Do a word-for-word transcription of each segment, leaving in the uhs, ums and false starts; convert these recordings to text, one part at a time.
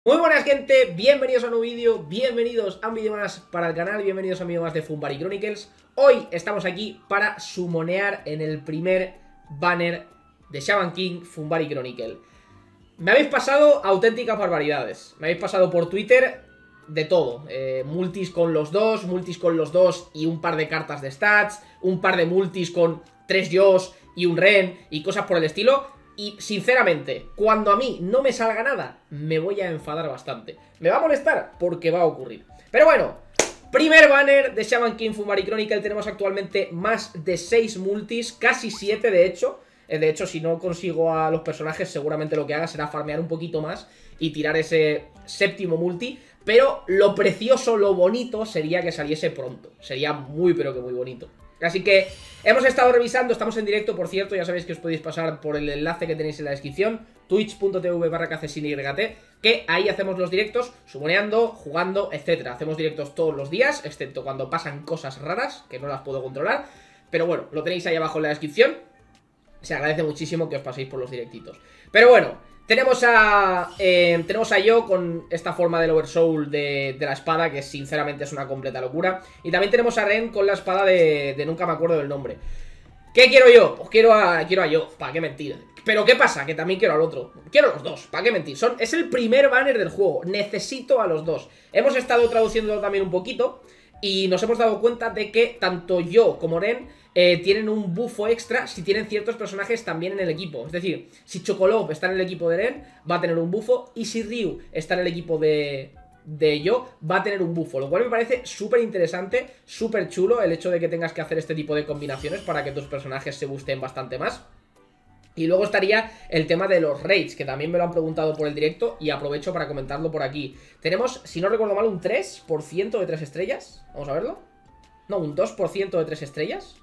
Muy buenas, gente, bienvenidos a un nuevo vídeo, bienvenidos a un vídeo más para el canal, bienvenidos a un vídeo más de Funbari Chronicles. Hoy estamos aquí para sumonear en el primer banner de Shaman King Funbari Chronicle. Me habéis pasado auténticas barbaridades, me habéis pasado por Twitter de todo, eh, multis con los dos, multis con los dos y un par de cartas de stats, un par de multis con tres Yos y un Ren y cosas por el estilo. Y sinceramente, cuando a mí no me salga nada, me voy a enfadar bastante. Me va a molestar porque va a ocurrir. Pero bueno, primer banner de Shaman King Funbari Chronicle. Tenemos actualmente más de seis multis, casi siete de hecho. De hecho, si no consigo a los personajes, seguramente lo que haga será farmear un poquito más y tirar ese séptimo multi. Pero lo precioso, lo bonito sería que saliese pronto. Sería muy pero que muy bonito. Así que hemos estado revisando, estamos en directo, por cierto, ya sabéis que os podéis pasar por el enlace que tenéis en la descripción, twitch punto tv barra kcsinyt, que ahí hacemos los directos, sumoneando, jugando, etcétera. Hacemos directos todos los días, excepto cuando pasan cosas raras, que no las puedo controlar, pero bueno, lo tenéis ahí abajo en la descripción. Se agradece muchísimo que os paséis por los directitos. Pero bueno, tenemos a eh, tenemos a Yo con esta forma del Oversoul de, de la espada, que sinceramente es una completa locura. Y también tenemos a Ren con la espada de, de nunca me acuerdo del nombre. ¿Qué quiero yo? Pues quiero a, quiero a Yo, ¿para qué mentir? Pero ¿qué pasa? Que también quiero al otro. Quiero a los dos, ¿para qué mentir? Son, es el primer banner del juego, necesito a los dos. Hemos estado traduciéndolo también un poquito y nos hemos dado cuenta de que tanto Yo como Ren eh, tienen un buffo extra si tienen ciertos personajes también en el equipo. Es decir, si Chocolove está en el equipo de Ren, va a tener un buffo. Y si Ryu está en el equipo de, de Yo, va a tener un buffo. Lo cual me parece súper interesante, súper chulo el hecho de que tengas que hacer este tipo de combinaciones para que tus personajes se boosten bastante más. Y luego estaría el tema de los raids, que también me lo han preguntado por el directo y aprovecho para comentarlo por aquí. Tenemos, si no recuerdo mal, un tres por ciento de tres estrellas. Vamos a verlo. No, un dos por ciento de tres estrellas.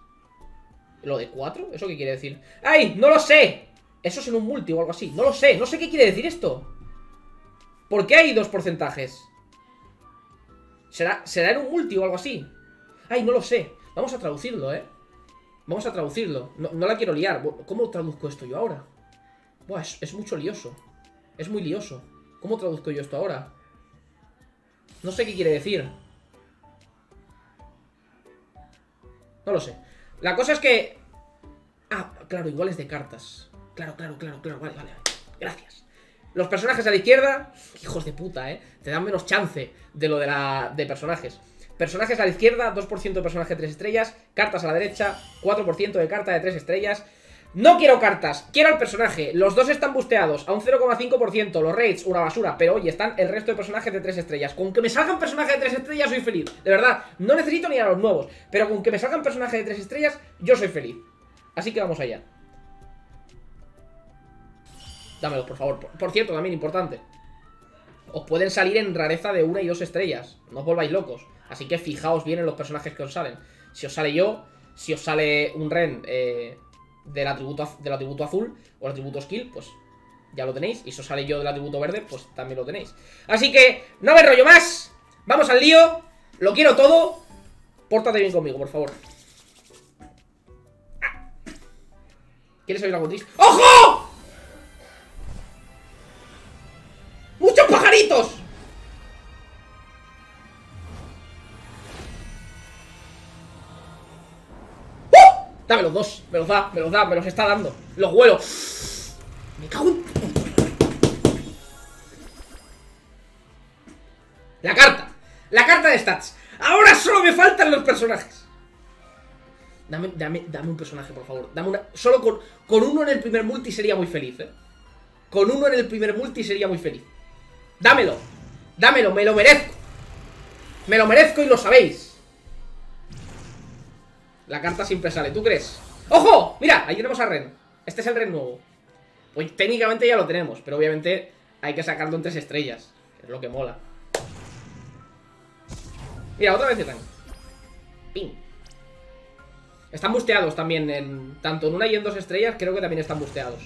¿Lo de cuatro? ¿Eso qué quiere decir? ¡Ay! ¡No lo sé! Eso es en un multi o algo así. No lo sé, no sé qué quiere decir esto. ¿Por qué hay dos porcentajes? ¿Será, será en un multi o algo así? ¡Ay! No lo sé. Vamos a traducirlo, ¿eh? Vamos a traducirlo, no, no la quiero liar. ¿Cómo traduzco esto yo ahora? Buah, es, es mucho lioso. Es muy lioso. ¿Cómo traduzco yo esto ahora? No sé qué quiere decir. No lo sé. La cosa es que... Ah, claro, igual es de cartas. Claro, claro, claro, claro, vale, vale. Gracias. Los personajes a la izquierda, hijos de puta, eh. Te dan menos chance de lo de la... de personajes. Personajes a la izquierda, dos por ciento de personaje de tres estrellas. Cartas a la derecha, cuatro por ciento de carta de tres estrellas. No quiero cartas, quiero al personaje. Los dos están busteados a un cero coma cinco por ciento. Los raids, una basura, pero oye, están el resto de personajes de tres estrellas. Con que me salgan personajes de tres estrellas soy feliz. De verdad, no necesito ni a los nuevos, pero con que me salgan personajes de tres estrellas yo soy feliz. Así que vamos allá. Dámelos, por favor. Por, por cierto, también importante, os pueden salir en rareza de una y dos estrellas. No os volváis locos. Así que fijaos bien en los personajes que os salen. Si os sale Yo, si os sale un Ren eh, del, atributo, del atributo azul o el atributo skill, pues ya lo tenéis. Y si os sale Yo del atributo verde, pues también lo tenéis. Así que no me enrollo más. Vamos al lío. Lo quiero todo. Pórtate bien conmigo, por favor. ¿Quieres oír algo triste? ¡Ojo! ¡Muchos pajaritos! Dame los dos, me los da, me los da, me los está dando. Los huelo. Me cago en... La carta. La carta de stats. Ahora solo me faltan los personajes. Dame, dame, dame un personaje, por favor. Dame una... Solo con, con uno en el primer multi sería muy feliz, eh. Con uno en el primer multi sería muy feliz. Dámelo. Dámelo, me lo merezco. Me lo merezco y lo sabéis. La carta siempre sale, ¿tú crees? ¡Ojo! Mira, ahí tenemos a Ren. Este es el Ren nuevo. Pues técnicamente ya lo tenemos, pero obviamente hay que sacarlo en tres estrellas, que es lo que mola. Mira, otra vez de tanque. Ping. Están busteados también, en, tanto en una y en dos estrellas. Creo que también están busteados.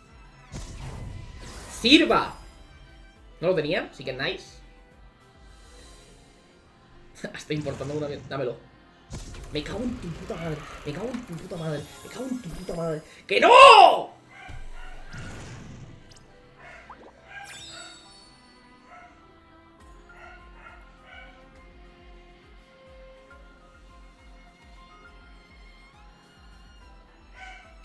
¡Sirva! ¿No lo tenía? Sí que nice. Está importando una vez. Dámelo. Me cago en tu puta madre. Me cago en tu puta madre. Me cago en tu puta madre. ¡Que no!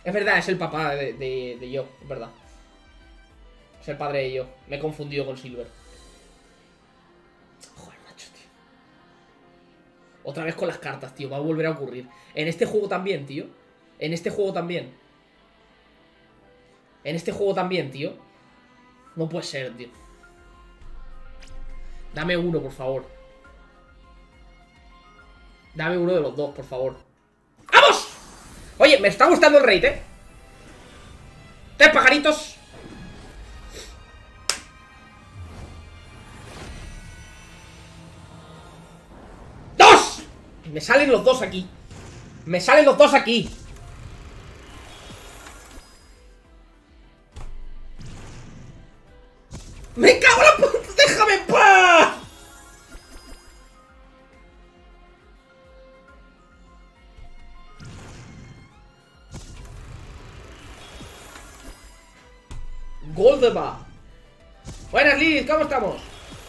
Es verdad, es el papá de, de, de yo, es verdad. Es el padre de yo. Me he confundido con Silver. Joder, macho, tío. Otra vez con las cartas, tío. Va a volver a ocurrir. En este juego también, tío. En este juego también. En este juego también, tío. No puede ser, tío. Dame uno, por favor. Dame uno de los dos, por favor. ¡Vamos! Oye, me está gustando el raid, ¿eh? Tres pajaritos. ¡Dos! Me salen los dos aquí. Me salen los dos aquí. ¡Me cago en la puta! ¡Déjame en paz! Goldeba. Buenas, Liz, ¿cómo estamos?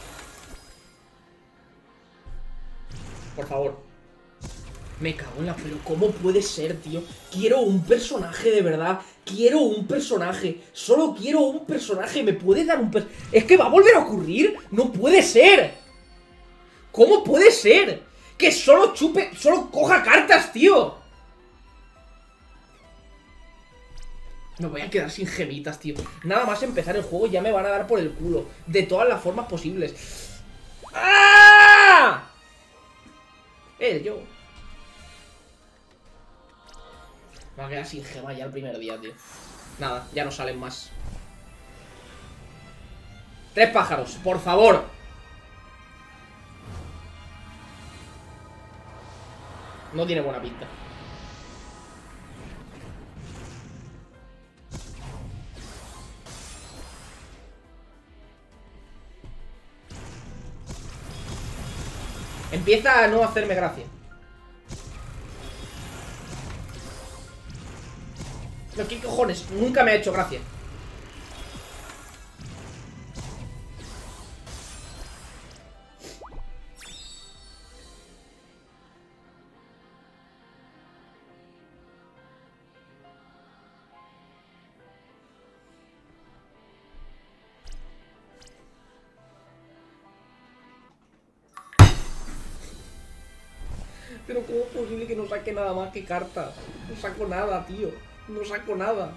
Por favor. Me cago en la... Pero ¿cómo puede ser, tío? Quiero un personaje, de verdad. Quiero un personaje. Solo quiero un personaje. ¿Me puede dar un personaje? ¿Es que va a volver a ocurrir? ¡No puede ser! ¿Cómo puede ser? Que solo chupe... Solo coja cartas, tío. Me voy a quedar sin gemitas, tío. Nada más empezar el juego ya me van a dar por el culo. De todas las formas posibles. ¡Ah! El yo. Me va a quedar sin gema ya el primer día, tío. Nada, ya no salen más. Tres pájaros, por favor. No tiene buena pinta. Empieza a no hacerme gracia. No, ¿qué cojones? Nunca me ha hecho gracia. Pero ¿cómo es posible que no saque nada más que cartas? No saco nada, tío. No saco nada.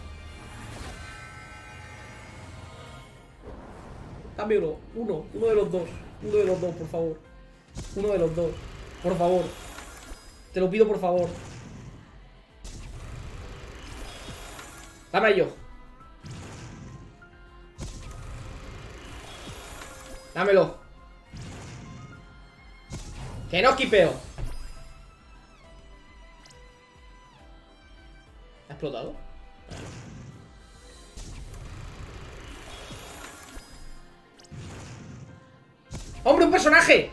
Dame uno, uno, uno de los dos. Uno de los dos, por favor. Uno de los dos. Por favor. Te lo pido, por favor. Dame a yo. Dámelo. Que no esquipeo. ¿Ha explotado? ¡Hombre, un personaje!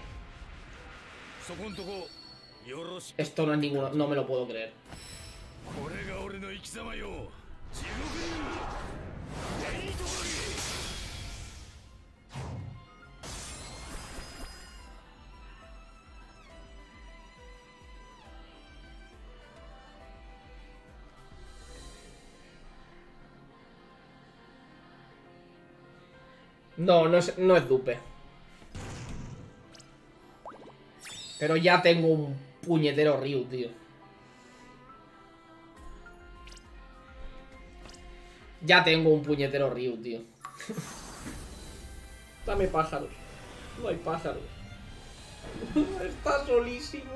Esto no es ninguno, no me lo puedo creer. No, no es, no es dupe. Pero ya tengo un puñetero Ryu, tío. Ya tengo un puñetero Ryu, tío. Dame pájaros. No hay pájaros. Está solísimo.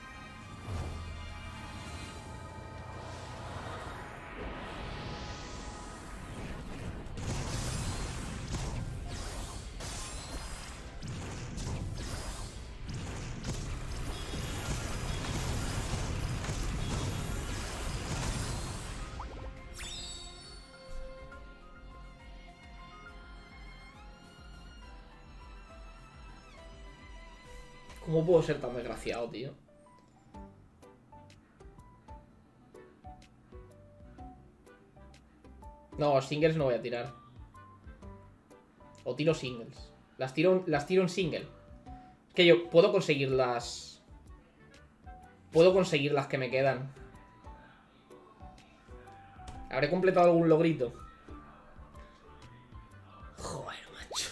¿Cómo puedo ser tan desgraciado, tío? No, singles no voy a tirar. O tiro singles. Las tiro, las tiro en single. Es que yo puedo conseguir las... Puedo conseguir las que me quedan. ¿Habré completado algún logrito? Joder, macho.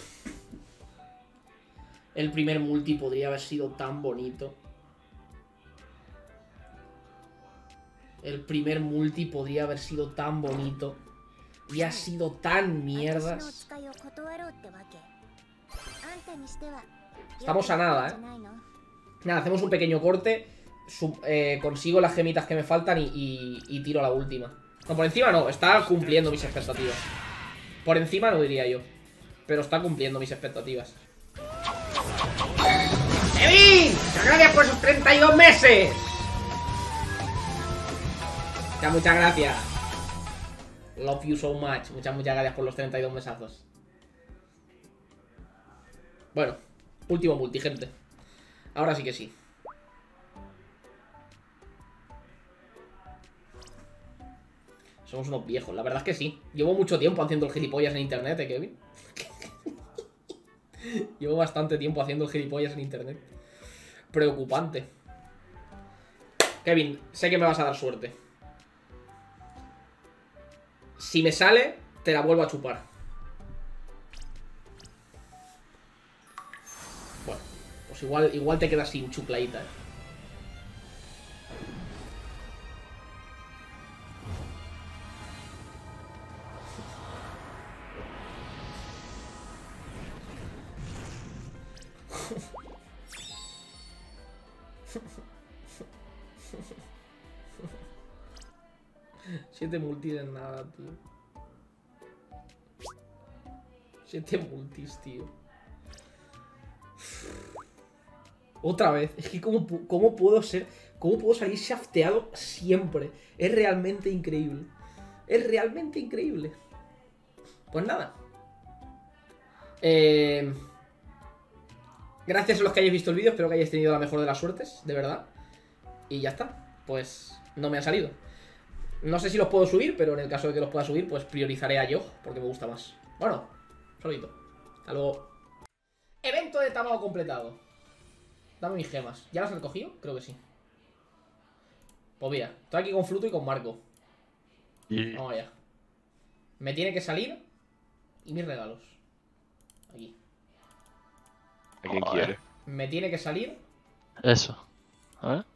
El primer multi podría haber sido tan bonito. El primer multi podría haber sido tan bonito. Y ha sido tan mierdas. Estamos a nada, ¿eh? Nada, hacemos un pequeño corte. Sub, eh, consigo las gemitas que me faltan y, y, y tiro la última. No, por encima no, está cumpliendo mis expectativas. Por encima no diría yo, pero está cumpliendo mis expectativas. ¡Kevin! ¡Muchas gracias por esos treinta y dos meses! Muchas, muchas gracias. Love you so much. Muchas, muchas gracias por los treinta y dos mesazos. Bueno, último multi, gente. Ahora sí que sí. Somos unos viejos, la verdad es que sí. Llevo mucho tiempo haciendo el gilipollas en internet, ¿eh, Kevin? Llevo bastante tiempo haciendo el gilipollas en internet. Preocupante. Kevin, sé que me vas a dar suerte. Si me sale, te la vuelvo a chupar. Bueno, pues igual, igual te quedas sin chupladita, ¿eh? Siete multis en nada, tío. Siete multis, tío. Otra vez. Es que cómo, cómo puedo ser... Cómo puedo salir shafteado siempre. Es realmente increíble. Es realmente increíble. Pues nada. Eh... Gracias a los que hayáis visto el vídeo. Espero que hayáis tenido la mejor de las suertes. De verdad. Y ya está. Pues no me ha salido. No sé si los puedo subir, pero en el caso de que los pueda subir, pues priorizaré a Yogg, porque me gusta más. Bueno, solito. Hasta luego. Evento de Tamao completado. Dame mis gemas. ¿Ya las han cogido? Creo que sí. Pues mira, estoy aquí con Fluto y con Marco. Yeah. Vamos allá. Me tiene que salir. Y mis regalos. Aquí. ¿A quién quiere? Me tiene que salir Eso. A ver.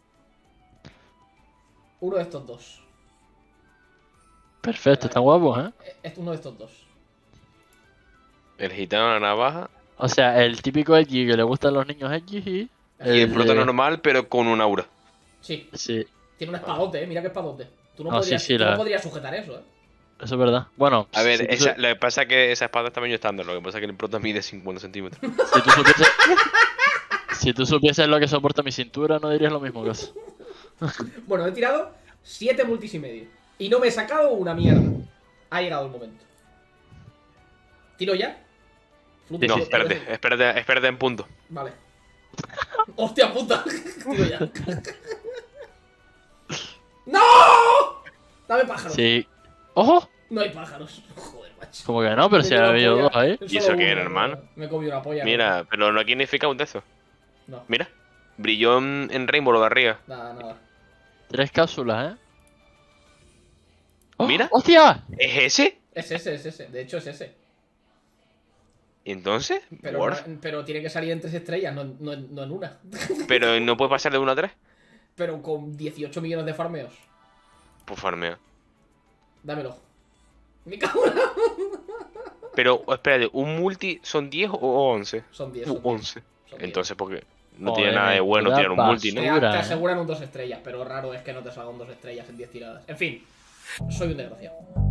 uno de estos dos. Perfecto, están guapos, ¿eh? Es uno de estos dos. El gitano de la navaja O sea, el típico Edgy que le gustan los niños Edgy y... y el prota de- normal, pero con un aura. Sí. Sí, Tiene un espadote, eh. Mira qué espadote. Tú no, No, podrías, sí, sí, tú no la- podrías sujetar eso, eh. eso es verdad. Bueno, A ver, si tú, esa, su- lo que pasa es que esa espada es tamaño estándar. Lo que pasa es que el prota mide cincuenta centímetros. si tú supieses... si tú supieses lo que soporta mi cintura, no dirías lo mismo que eso. Bueno, he tirado siete multis y medio. Y no me he sacado una mierda. Ha llegado el momento. ¿Tiro ya? Fluto, No, sí, espérate, espérate. espérate, espérate en punto. Vale. ¡Hostia puta! Tiro ya. ¡No! Dame pájaros. Sí. ¡Ojo! No hay pájaros. Joder, macho. Como que no, pero Me si he comido ha habido una dos polla. ahí. Solo ¿Y eso qué uno, era, hermano? Me he comido una polla. Mira, pero no aquí significa un de esos. No, Mira, brilló en, en Rainbow lo de arriba. nada, nada. Tres cápsulas, ¿eh? ¡Oh! Mira. ¡Hostia! ¿Es ese? Es ese, es ese. De hecho, es ese. ¿Y entonces? Pero, Worf. no- pero tiene que salir en tres estrellas, no, no, no en una. Pero no puede pasar de uno a tres. Pero con dieciocho millones de farmeos. Pues farmea. Dámelo. Me cago en la... Pero, espérate, ¿un multi son diez o once? Son diez. U Son diez, once. son diez. Entonces, porque no Joder, tiene nada de bueno puta tirar un multi, ¿no? Te, basura. te ¿eh? aseguran un dos estrellas, pero raro es que no te salgan dos estrellas en diez tiradas. En fin, soy un desgraciado.